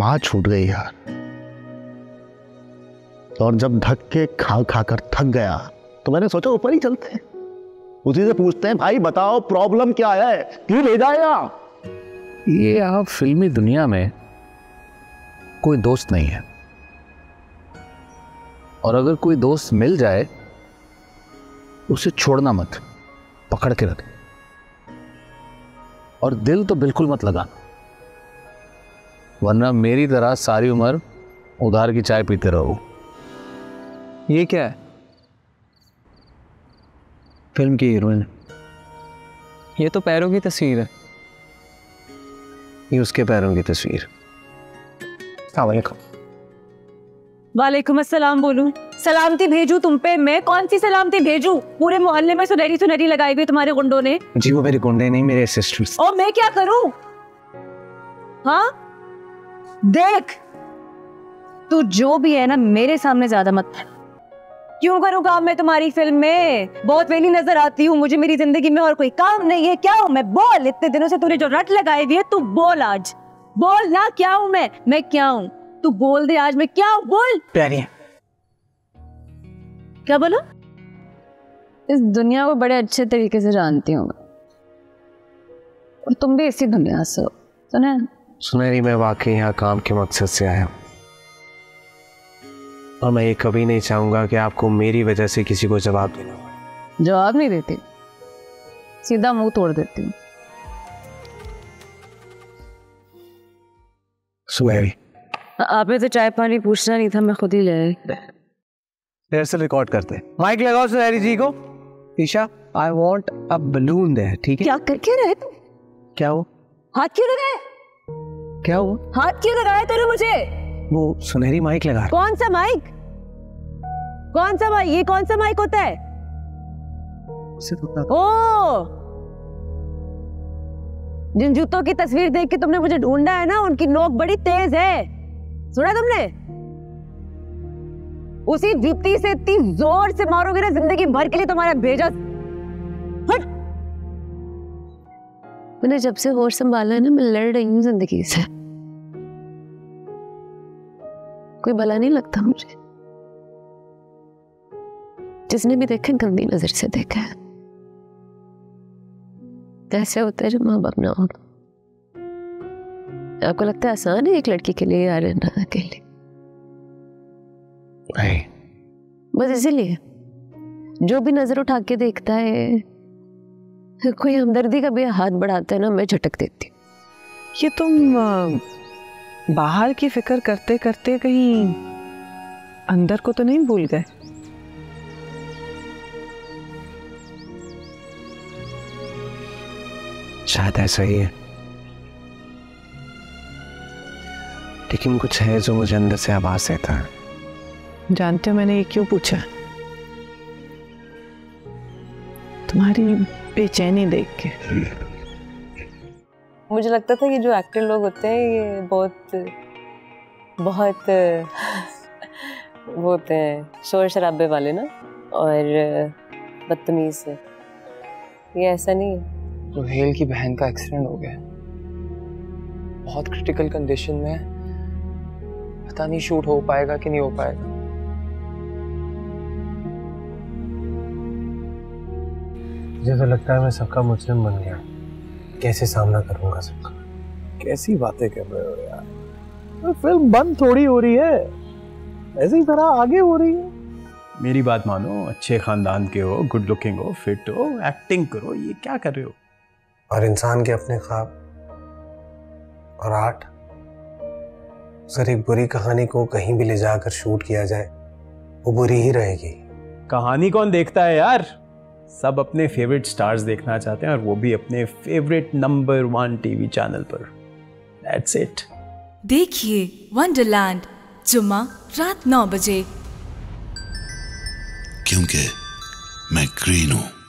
माँ छूट गई यार। और जब धक्के खा खा कर थक गया तो मैंने सोचा ऊपर ही चलते हैं, उसी से पूछते हैं भाई बताओ प्रॉब्लम क्या है, क्यों भेजा है यहाँ? ये आप फिल्मी दुनिया में कोई दोस्त नहीं है, और अगर कोई दोस्त मिल जाए उसे छोड़ना मत, पकड़ के रख, और दिल तो बिल्कुल मत लगाना, वरना मेरी तरह सारी उम्र उधार की चाय पीते रहो। ये क्या है? फिल्म की हीरोइन। ये तो पैरों की तस्वीर है। ये उसके पैरों की तस्वीर। वालेकुम अस्सलाम बोलूं, सलामती भेजूं तुम पे? मैं कौन सी सलामती भेजूं? पूरे मोहल्ले में सुनहरी सुनहरी लगाई हुई तुम्हारे गुंडों ने। जी वो मेरे गुंडे नहीं, मेरे सिस्टर्स। और मैं क्या करूं? हाँ देख, तू जो भी है ना मेरे सामने ज्यादा मत। क्यों करूं काम मैं तुम्हारी फिल्म में? बहुत वेली नजर आती हूँ मुझे मेरी जिंदगी में, और कोई काम नहीं है। क्या हूँ मैं? बोल, इतने दिनों से तूने जो रट लगाई हुई है तू बोल, आज बोल ना क्या हूँ मैं क्या हूँ? तू बोल दे आज मैं क्या हूँ, बोल। प्यारी है। क्या बोला? इस दुनिया को बड़े अच्छे तरीके से जानती हूँ, और तुम भी इसी दुनिया से हो, सुना? सुनहरी, मैं वाकई यहाँ काम के मकसद से आया हूँ, और मैं ये कभी नहीं चाहूंगा कि आपको मेरी वजह से किसी को जवाब देना हो। जवाब नहीं देती, सीधा मुंह तोड़ देती हूँ। सुनहरी, आपने तो चाय पानी पूछना नहीं था, मैं खुद ही ले आई। फिर से रिकॉर्ड करते। माइक लगाओ सुनहरी जी को। Isha, I want a balloon there, ठीक है? क्या करके रहे तुम? क्या हो? हाथ क्यों लगाए? क्या हो? हाथ क्यों लगाए तूने मुझे? वो सुनहरी माइक लगा। कौन सा माइक? कौन सा माइक? ये कौन सा माइक होता है? ओ, जिन जूतों की तस्वीर देख के तुमने मुझे ढूंढा है ना, उनकी नोक बड़ी तेज है, सुना तुमने? उसी दीप्ति से इतनी जोर से मारोगे ना जिंदगी भर के लिए तुम्हारा भेजा। हट। मैंने जब से होश संभाला है ना, मैं लड़ रही हूँ जिंदगी से। कोई भला नहीं लगता मुझे, जिसने भी देखा गंदी नजर से देखा है। कैसे होता है जब माँ बाप ना हो? आपको लगता है आसान है एक लड़की के लिए यार रहना अकेले? नहीं, बस इसीलिए जो भी नजर उठा के देखता है, कोई हमदर्दी का भी हाथ बढ़ाता है ना, मैं झटक देती हूँ। ये तुम बाहर की फिक्र करते करते कहीं अंदर को तो नहीं भूल गए? शायद ऐसा ही है, लेकिन कुछ है जो मुझे अंदर से आवाज देता है। जानते हो मैंने ये क्यों पूछा? तुम्हारी बेचैनी देख के। मुझे लगता था कि जो एक्टर लोग होते हैं ये बहुत बहुत वो होते हैं शोर शराबे वाले ना, और बदतमीज से। ये ऐसा नहीं है। रोहेल की बहन का एक्सीडेंट हो गया, बहुत क्रिटिकल कंडीशन में है, पता नहीं शूट हो पाएगा कि नहीं हो पाएगा। मुझे तो लगता है मैं सबका मुजरिम बन गया, कैसे सामना करूंगा सबका? कैसी बातें कर रहे हो यार, तो फिल्म बंद थोड़ी हो रही है, ऐसे ही तरह आगे हो रही है। मेरी बात मानो, अच्छे खानदान के हो, गुड लुकिंग हो, फिट हो, एक्टिंग करो, ये क्या कर रहे हो? और इंसान के अपने ख्वाब और आर्ट, अगर एक बुरी कहानी को कहीं भी ले जाकर शूट किया जाए वो बुरी ही रहेगी। कहानी कौन देखता है यार, सब अपने फेवरेट स्टार्स देखना चाहते हैं, और वो भी अपने फेवरेट नंबर 1 टीवी चैनल पर। That's it. देखिए वंडरलैंड जुम्मा रात 9 बजे। क्योंकि मैं ग्रीन हूं।